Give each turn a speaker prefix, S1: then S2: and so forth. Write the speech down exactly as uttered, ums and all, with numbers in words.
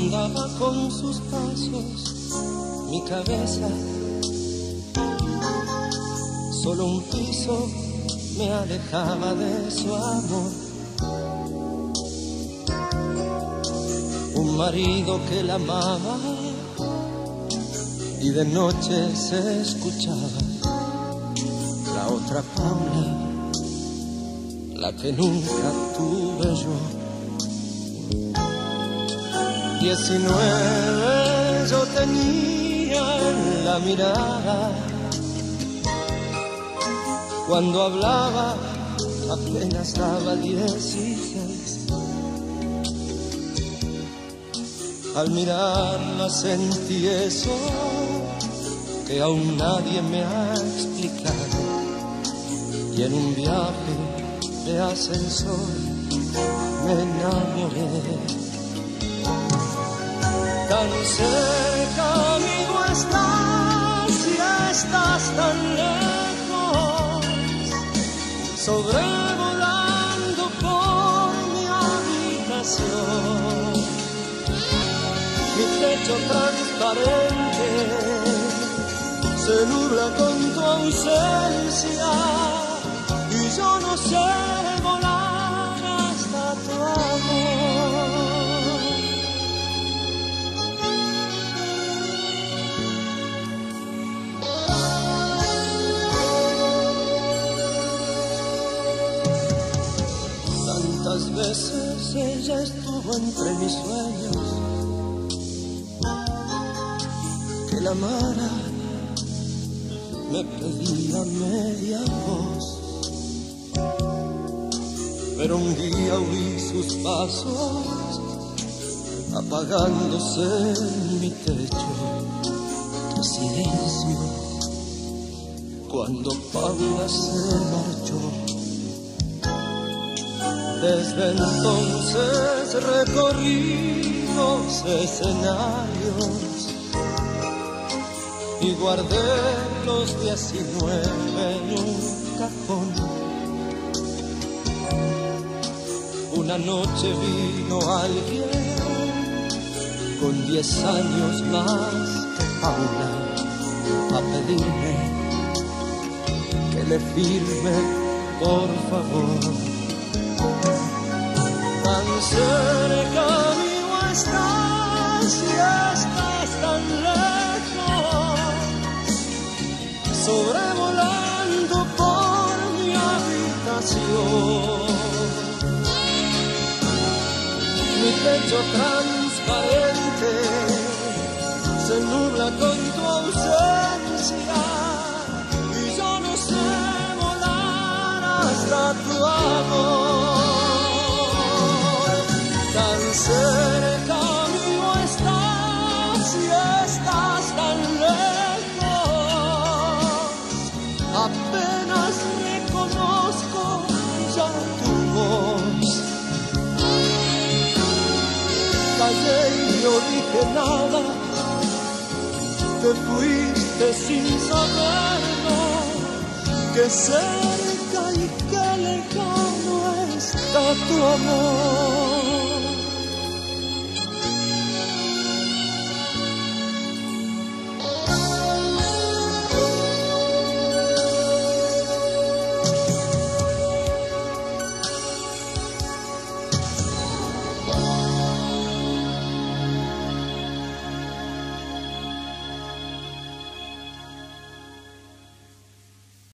S1: andaba con sus pasos, mi cabeza. Solo un piso me alejaba de su amor. Un marido que la amaba y de noche se escuchaba la otra Paula, la que nunca tuve yo. Diecinueve yo tenía en la mirada, cuando hablaba apenas daba dieciséis. Al mirarla sentí eso que aún nadie me ha explicado, y en un viaje de ascensor me enamoré. Tan cerca, amigo, estás y estás tan lejos, sobrevolando por mi habitación. Mi techo transparente se nubla con tu ausencia y yo no sé volar hasta tu amor. Tantas veces ella estuvo entre mis sueños, que la amara me pedía media voz, pero un día oí sus pasos apagándose en mi techo. Tu silencio cuando Paula se marchó. Desde entonces recorrí los escenarios y guardé los diecinueve en un cajón. Una noche vino alguien con diez años más que Paula a pedirme que le firme, por favor. Tan cerca, amigo, estás y estás tan lejos, sobrevolando por mi habitación. Mi techo transparente se nubla con tu ausencia y yo no sé volar hasta tu amor. Tan cerca, amigo, estás y estás tan lejos, apenas reconozco ya tu voz. Callé y no dije nada, te fuiste sin saberlo, que cerca y que lejano está tu amor.